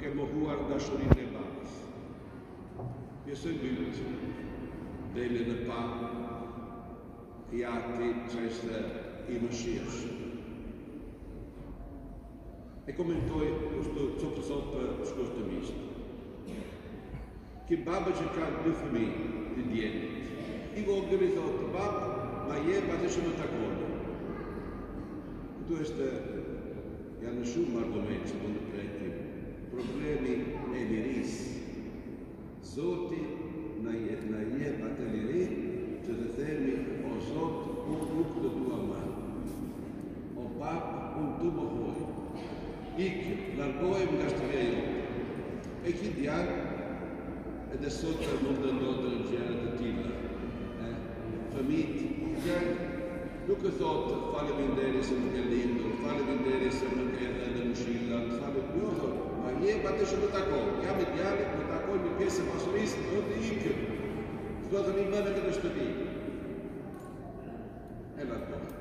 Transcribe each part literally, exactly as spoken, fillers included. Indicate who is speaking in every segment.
Speaker 1: que mohuar da shorin de babas. Eu sou muito dele de pá e há que resta e Mashiach. E comentou o sopa sopa escosta misto. Que babas de cá de família de diante. E vou organizar o bab, mas é para deixar uma tacola. Então esta é a nessun argumento secondo preti. Problemi e viris. Zoti na je bateliri, če da temi o zot un grupo da tua mano. O bab un tubo hoj. Ik largojem gastarejo. E chi diar ed è sotto il mondo del genere di Tilla. Famiglia, Luca Zot, fare vendere se non è lindo, fare vendere se non è da mochila, fare più, ma io batte su tutta cosa, io mi piace, tutta cosa mi piace, ma sono visto, non ti dico, sto in mano che lo sto dicendo. È la cosa.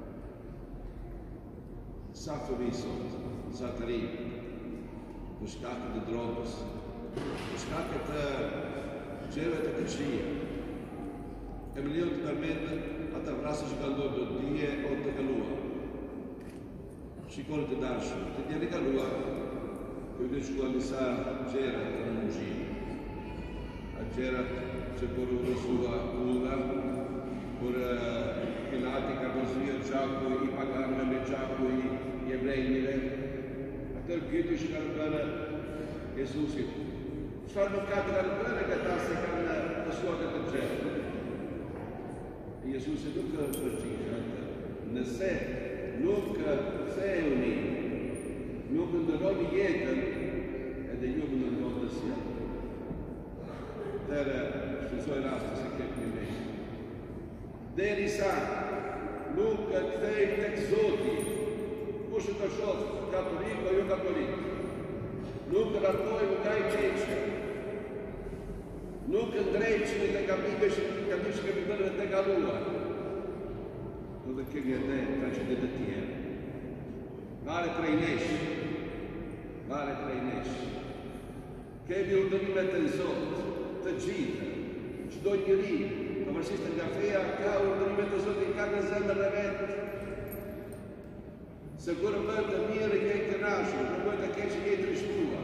Speaker 1: Safo mi sotto, Satarin, lo scatto di droghe, lo scatto di gelo e di cia. E mi dico totalmente a te abraço giocando do dia o te calua. Si con te darsi, te tieni calua, poi di scuola sa c'era un giro. A c'era c'è per una sua uva, per che l'altra così giacco i pagani e giacco gli ebrei. A te il più si calcala Gesù si. Stanno calcolando che tasse con la sua detergente. Gesù se nunca precisa, ne se nunca se uni, nunca ne rodi jeten, ed è io non rodi sia. Ter su suoi rasti si che mi messo. Deri sa, nunca sei texoti, pushe to shot, cattolico, io cattolico. Nunca la poi non dai cece. Nunca dreci ne capisci capisci che mi viene da calua. Dove che mi è faccio di te. Vale trainesci. Vale trainesci. Che vi ho dovuto mettere in sotto, te gita, ci do gli lì, ma si sta in caffè a cavolo, devi mettere sotto in carne sempre la vetta. Sicuramente mia che nasce, non vuoi che ci dietro in stua.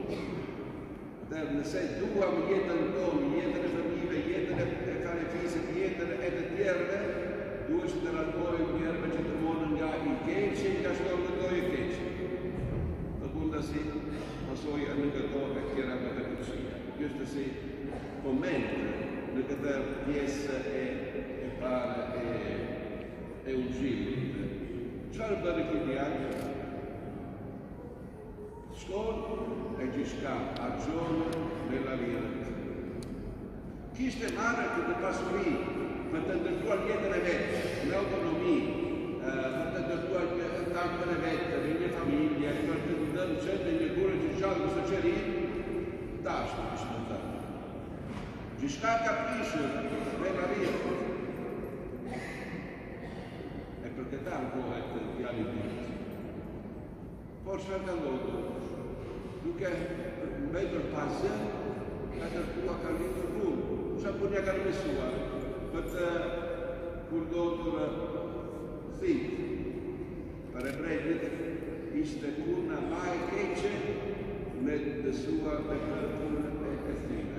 Speaker 1: Ne sei tu a mieta il nome, mieta le famiglie, mieta le fare fisse, mieta le tierre, due si darà poi un mierda che ti muoiono i keci, i castorni due i keci. La bunda si, ma so io non capisco che era per la cucina. Questo si commenta, nel che der pièce e pare e un giro. C'è il bene che di anche. Skål e ci scappa a giorno nella vita. Chi sta male che ti passa lì, mettendo il tuo alliete le vette, l'autonomia, mettendo il tuo tanto le vette, le mie famiglie, mettendo gente in cure ci già questo c'è lì, tasto di smontare. Ci scappa capisce nella vita. E perché tanto è che ti ha l'idea. Forse anche allora. Perché in mezzo al paese è del tuo carino il mondo, non c'è più neanche nessuno, perché quel dottore fit, per ebrei, questa curna mai che c'è, nella sua temperatura e fine,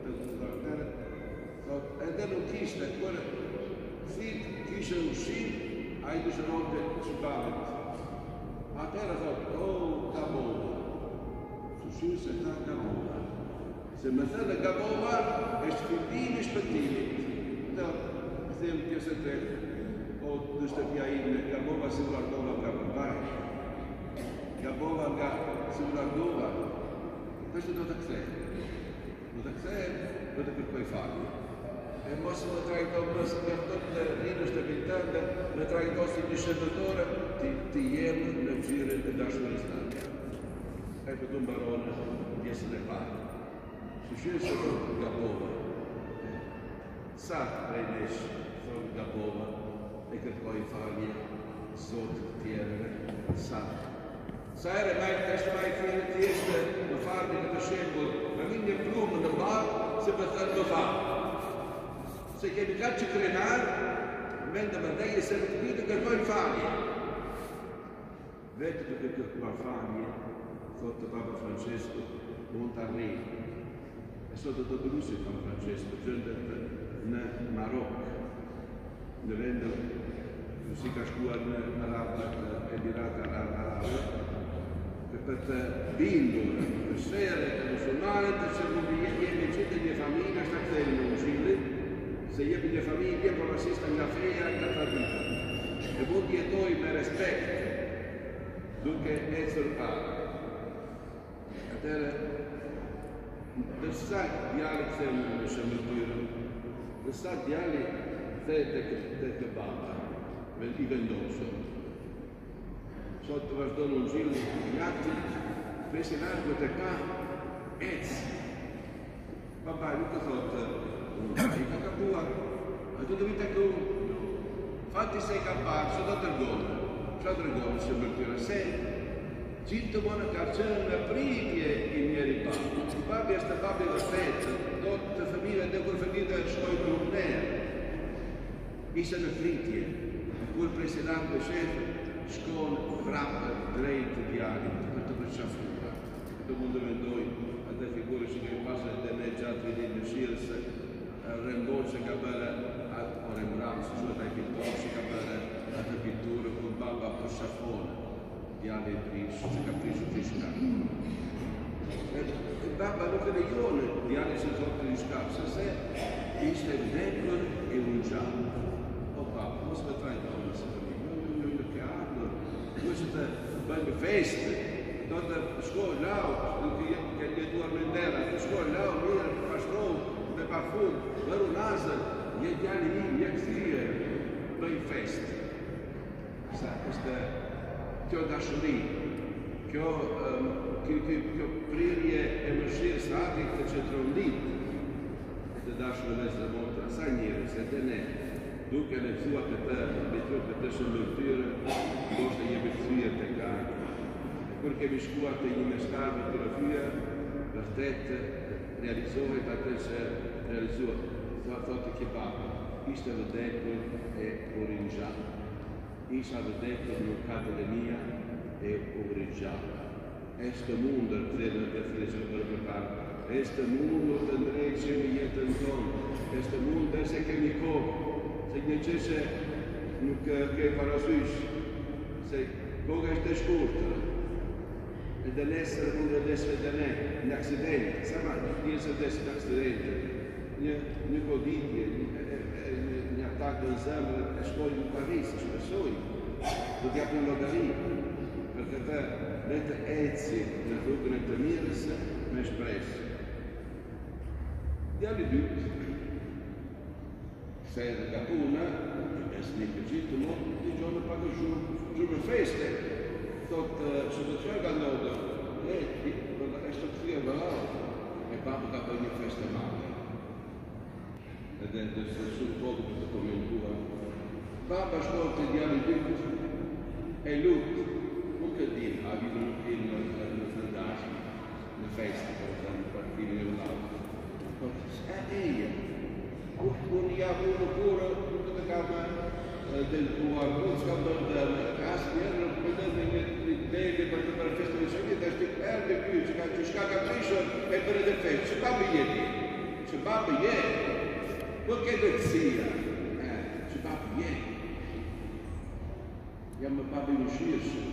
Speaker 1: ed è un chista, quella fit, chi c'è uscito, hai bisogno di cibarete. A terra fa, oh, Gabova. Su se sta Gabova. Se mi sta da Gabova, è sfidini spettini. No, stiamo che se te, o tu stai piaine, Gabova si guardava Gabova. Gabova si guardava. Questo non è c'è. Non è c'è, non è per poi farlo. E poi se lo trai dopo, se mi ha tutto il rino sta pintando, mi trai dopo il discenditore, ti iemo nel giro e da sua istante. E per un barone di essere padre. Si scelse con Gabova. Sa prenesce con Gabova e che poi fargli sotto tierra. Sa. Sa era mai, questo mai fine di essere, lo fare Se che mi caccia crenare, mentre per lei è sempre capito che poi famiglia. Vedete che qua famiglia, sotto Papa Francesco, Montarrì, e sotto Papa Francesco, giunto in Marocco, ne vendono, si cascua in Arabia, Emirati Arabi, che per bindere, per essere musulmani, se non vi è vicino di famiglia, sta facendo un gile, se io di famiglia, per assistere alla fede, alla tradizione. E voi di noi mi rispetto. Dunque è sul padre. Da sai di alle zone siamo qui. Da sai di alle zone che bamba, il vendoso. Sotto guardano un giro gli altri, presi l'acqua da qua, ez. Papà, io che ho fatto? Io che ho fatto? Tu devi te fatti sei capace, sono dato il gol. Dragone se per sé, Cinto buona carcere una privie in miei ripari. Babbi è sta babbi da fetta, tutta famiglia, devo famiglia scoi brunere. Mi sono fritie, quel presidente chef, scon, frappa, dreite, diari, tutto per sciafura. Tutto il mondo vendoi, a te figure si che passa da me già tre di uscirsi, remboccia capella, a rembranza, su dai pittori, capella, la pittura con babba per sciafone, diari e tris, si capisce fiscale. E babba non vede ione, diari si sotto di scapsa, se questo è vecchio e un giallo. Oh babba, non si fai donna, si fa non non che hanno, queste belle feste, dove scuola, che gli due armendera, scuola, mira, pastore, le parfum, loro nasa, gli anni lì, gli exie, belle feste. Questa che ho dato lì, che ho prima e uscire stati che c'è un lì, e ti dato la mezza volta, sai niente, se te ne, dunque le sue che te, le tue che te sono mentire, cosa gli abitui a te cari, perché mi scuote gli mescali per la via, la tette, realizzò e da te se realizzò, fa fatto che papà, questo è detto e oringiato. Io avevo detto che l'Accademia è originale. Questo mondo, credo che fece per preparare, questo mondo andrei se mi è tanto, questo mondo è che mi copre, se mi dicesse che farà suici, se come è scorta, e dell'essere mondo dell'essere dell'essere, un accidente, sa ma io se desse un accidente, ne coditi, attacco insieme e scuole di Parigi, su persone, dobbiamo un logarino, perché per le ezzi nel gruppo di Tamiris mi espresso. Di alle due, se è capuna, che è legittimo, di giorno pago giù, giù le feste, tot situazione da nodo, e è stato qui a Valao, e papà che poi mi festa male. Ed è sul poco che commentura. Papa ascolta i diari di e lui, non che dire, ha avuto il fantasma, le feste, per esempio, per fine dell'altro. E io, un diavolo pure, tutta la camera del tuo arco, del caspio, le belle per la festa di sangue, da stipendio più, ci scacca piso e per le feste, c'è papà ieri, c'è papà ieri. Perché sia, eh, ci va bene. Andiamo a uscirsi.